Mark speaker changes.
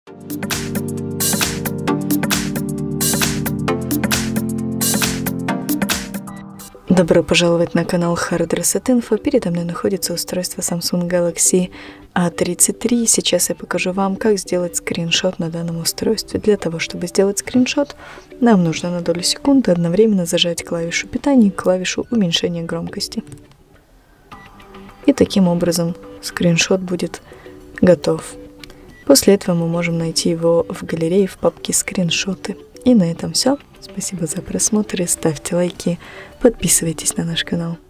Speaker 1: Добро пожаловать на канал Hard Reset Info. Передо мной находится устройство Samsung Galaxy A33. Сейчас я покажу вам, как сделать скриншот на данном устройстве. Для того, чтобы сделать скриншот, нам нужно на долю секунды одновременно зажать клавишу питания и клавишу уменьшения громкости. И таким образом скриншот будет готов. После этого мы можем найти его в галерее в папке «Скриншоты». И на этом все. Спасибо за просмотр, ставьте лайки, подписывайтесь на наш канал.